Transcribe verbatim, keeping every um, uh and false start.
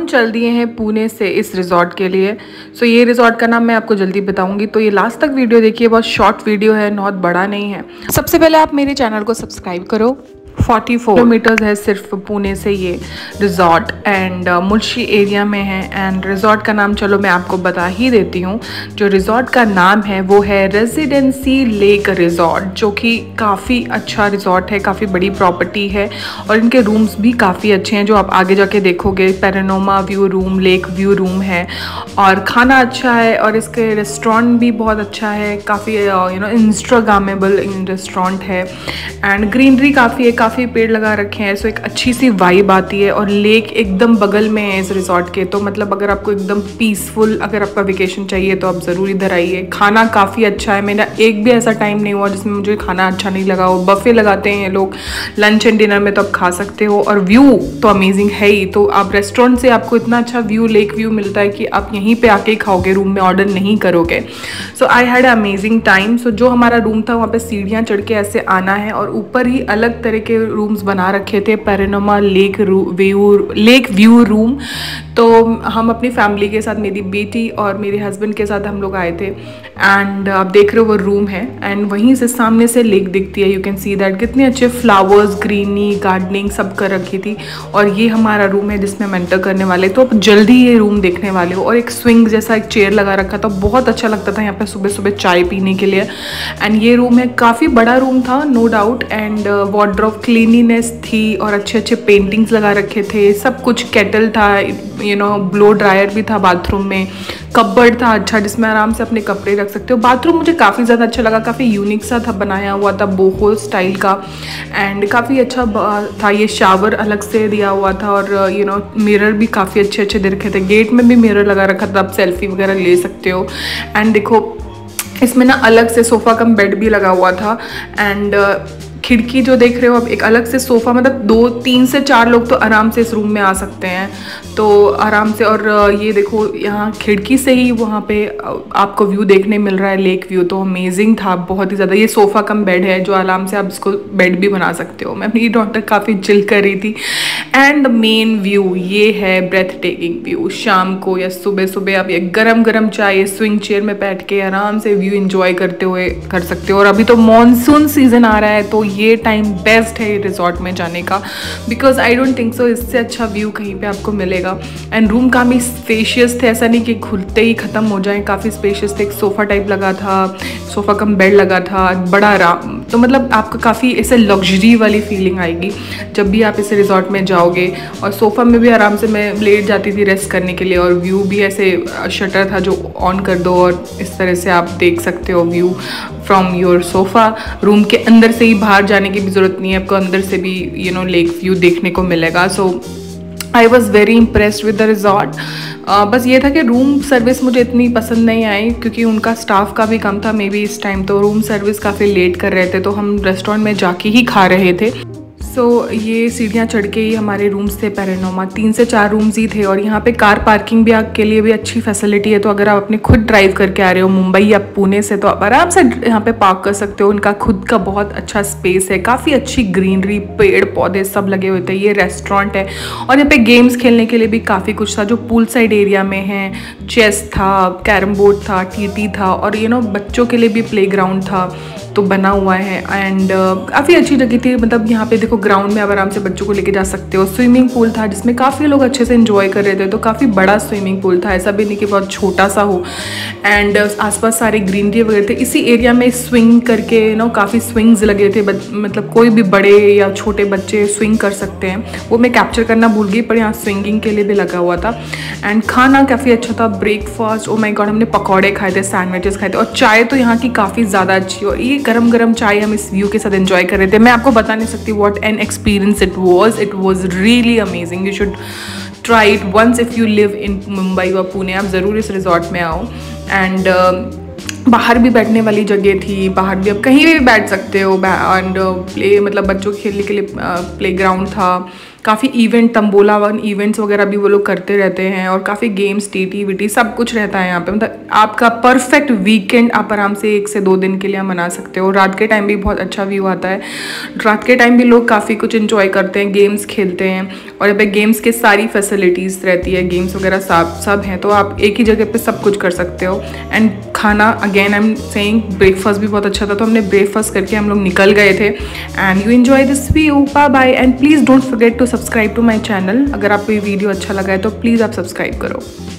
हम चल दिए हैं पुणे से इस रिज़ॉर्ट के लिए। सो so, ये रिज़ॉर्ट का नाम मैं आपको जल्दी बताऊंगी, तो ये लास्ट तक वीडियो देखिए, बहुत शॉर्ट वीडियो है, बहुत बड़ा नहीं है। सबसे पहले आप मेरे चैनल को सब्सक्राइब करो। चौवालीस किलोमीटर्स है सिर्फ पुणे से ये रिज़ॉर्ट, एंड मुल्शी एरिया में है। एंड रिज़ॉर्ट का नाम चलो मैं आपको बता ही देती हूँ। जो रिज़ॉर्ट का नाम है वो है रेजिडेंसी लेक रिज़ॉर्ट, जो कि काफ़ी अच्छा रिज़ॉर्ट है, काफ़ी बड़ी प्रॉपर्टी है और इनके रूम्स भी काफ़ी अच्छे हैं, जो आप आगे जाके देखोगे। Panorama view room, lake view room है और खाना अच्छा है और इसके रेस्टोरेंट भी बहुत अच्छा है, काफ़ी यू नो इंस्टाग्रामेबल रेस्टोरेंट है। एंड ग्रीनरी काफ़ी है, काफ़ी पेड़ लगा रखे हैं, सो एक अच्छी सी वाइब आती है और लेक एकदम बगल में है इस रिज़ॉर्ट के। तो मतलब अगर आपको एकदम पीसफुल अगर आपका वेकेशन चाहिए तो आप ज़रूर इधर आइए। खाना काफ़ी अच्छा है, मेरा एक भी ऐसा टाइम नहीं हुआ जिसमें मुझे खाना अच्छा नहीं लगा हो। बफे लगाते हैं ये लोग लंच एंड डिनर में, तो आप खा सकते हो और व्यू तो अमेजिंग है ही। तो आप रेस्टोरेंट से आपको इतना अच्छा व्यू, लेक व्यू मिलता है कि आप यहीं पर आके खाओगे, रूम में ऑर्डर नहीं करोगे। So I had amazing time. So जो हमारा रूम था वहाँ पर सीढ़ियाँ चढ़ के ऐसे आना है और ऊपर ही अलग तरह के रूम्स बना रखे थे, panorama lake view lake view room. तो हम अपनी फैमिली के साथ, मेरी बेटी और मेरे हस्बैंड के साथ हम लोग आए थे। एंड आप देख रहे हो वो रूम है एंड वहीं से सामने से लेक दिखती है। यू कैन सी दैट कितने अच्छे फ्लावर्स, ग्रीनी, गार्डनिंग सब कर रखी थी। और ये हमारा रूम है जिसमें हम एंटर करने वाले, तो आप जल्दी ये रूम देखने वाले हो। और एक स्विंग जैसा एक चेयर लगा रखा था, बहुत अच्छा लगता था यहाँ पे सुबह सुबह चाय पीने के लिए। एंड ये रूम है, काफ़ी बड़ा रूम था no doubt. And wardrobe cleanliness थी और अच्छे अच्छे पेंटिंग्स लगा रखे थे, सब कुछ। केटल था, यू नो ब्लो ड्रायर भी था बाथरूम में। कपबोर्ड था अच्छा, जिसमें आराम से अपने कपड़े रख सकते हो। बाथरूम मुझे काफ़ी ज़्यादा अच्छा लगा, काफ़ी यूनिक सा था, बनाया हुआ था बोहो स्टाइल का। एंड काफ़ी अच्छा था। ये शावर अलग से दिया हुआ था और यू नो मिरर भी काफ़ी अच्छे अच्छे दे रखे थे। गेट में भी मिरर लगा रखा था, आप सेल्फी वगैरह ले सकते हो। एंड देखो इसमें ना अलग से सोफ़ा कम बेड भी लगा हुआ था। एंड खिड़की जो देख रहे हो आप, एक अलग से सोफ़ा, मतलब दो तीन से चार लोग तो आराम से इस रूम में आ सकते हैं, तो आराम से। और ये देखो यहाँ खिड़की से ही वहाँ पे आपको व्यू देखने मिल रहा है, लेक व्यू। तो अमेजिंग था बहुत ही ज़्यादा। ये सोफ़ा कम बेड है जो आराम से आप इसको बेड भी बना सकते हो। मैं अपनी डॉटर काफ़ी चिल कर रही थी। एंड मेन व्यू ये है, ब्रेथ टेकिंग व्यू। शाम को या सुबह सुबह आप ये गरम गरम चाय स्विंग चेयर में बैठ के आराम से व्यू एंजॉय करते हुए कर सकते हो। और अभी तो मानसून सीजन आ रहा है, तो ये टाइम बेस्ट है रिजॉर्ट में जाने का, because I don't think so इससे अच्छा व्यू कहीं पे आपको मिलेगा। एंड रूम काफ़ी स्पेशियस थे, ऐसा नहीं कि खुलते ही ख़त्म हो जाए, काफ़ी स्पेशियस थे। एक सोफ़ा टाइप लगा था, सोफ़ा कम बेड लगा था, बड़ा आराम। तो मतलब आपको काफ़ी ऐसे लग्जरी वाली फीलिंग आएगी जब भी आप इस रिजॉर्ट में जाओगे। और सोफ़ा में भी आराम से मैं लेट जाती थी रेस्ट करने के लिए। और व्यू भी ऐसे शटर था जो ऑन कर दो और इस तरह से आप देख सकते हो view from your sofa. Room के अंदर से ही बाहर जाने की भी ज़रूरत नहीं है, आपको अंदर से भी यू नो लेक व्यू देखने को मिलेगा। So I was very impressed with the resort. बस ये था कि रूम सर्विस मुझे इतनी पसंद नहीं आई, क्योंकि उनका स्टाफ का भी कम था मे बी इस टाइम, तो रूम सर्विस काफ़ी लेट कर रहे थे, तो हम रेस्टोरेंट में जाके ही खा रहे थे। सो so, ये सीढ़ियाँ चढ़ के ही हमारे रूम्स थे पैनोरमा। तीन से चार रूम्स ही थे और यहाँ पे कार पार्किंग भी के लिए भी अच्छी फैसिलिटी है। तो अगर आप अपने खुद ड्राइव करके आ रहे हो मुंबई या पुणे से, तो आप आराम से यहाँ पे पार्क कर सकते हो। उनका खुद का बहुत अच्छा स्पेस है, काफ़ी अच्छी ग्रीनरी, पेड़ पौधे सब लगे हुए थे। ये रेस्टोरेंट है और यहाँ पे गेम्स खेलने के लिए भी काफ़ी कुछ था, जो पूल साइड एरिया में है। चेस था, कैरम बोर्ड था, टीटी था और यू नो बच्चों के लिए भी प्ले ग्राउंड था तो बना हुआ है। एंड uh, काफ़ी अच्छी जगह थी। मतलब यहाँ पे देखो ग्राउंड में आप आराम से बच्चों को लेके जा सकते हो। स्विमिंग पूल था जिसमें काफ़ी लोग अच्छे से एंजॉय कर रहे थे, तो काफ़ी बड़ा स्विमिंग पूल था, ऐसा भी नहीं कि बहुत छोटा सा हो। एंड uh, आसपास सारे ग्रीनरी वगैरह थे। इसी एरिया में स्विंग करके यू नो काफ़ी स्विंग्स लगे थे, मतलब कोई भी बड़े या छोटे बच्चे स्विंग कर सकते हैं। वो मैं कैप्चर करना भूल गई, पर यहाँ स्विंगिंग के लिए भी लगा हुआ था। एंड खाना काफ़ी अच्छा था, ब्रेकफास्ट, ओ माय गॉड, हमने पकौड़े खाए थे, सैंडविचेस खाए थे और चाय तो यहाँ की काफ़ी ज़्यादा अच्छी। और ये गरम गरम चाय हम इस व्यू के साथ एंजॉय कर रहे थे। मैं आपको बता नहीं सकती what an experience it was. It was really amazing. You should try it once if you live in Mumbai व पुणे। आप ज़रूर इस रिजॉर्ट में आओ। एंड बाहर भी बैठने वाली जगह थी, बाहर भी आप कहीं भी बैठ सकते हो। एंड प्ले मतलब बच्चों के खेलने के लिए प्ले ग्राउंड था। काफ़ी इवेंट, तंबोला वन इवेंट्स वगैरह भी वो लोग करते रहते हैं और काफ़ी गेम्स, टीटी वीटी सब कुछ रहता है यहाँ पे। मतलब आपका परफेक्ट वीकेंड आप आराम से एक से दो दिन के लिए मना सकते हो। रात के टाइम भी बहुत अच्छा व्यू आता है। रात के टाइम भी लोग काफ़ी कुछ इन्जॉय करते हैं, गेम्स खेलते हैं और यहाँ पे गेम्स के सारी फैसिलिटीज़ रहती है, गेम्स वगैरह सब सब हैं, तो आप एक ही जगह पे सब कुछ कर सकते हो। एंड खाना, again I am saying, breakfast भी बहुत अच्छा था, तो हमने ब्रेकफास्ट करके हम लोग निकल गए थे। And you enjoy this view, bye bye, and please don't forget to subscribe to my channel. अगर आपको ये वीडियो अच्छा लगा है तो प्लीज़ आप सब्सक्राइब करो।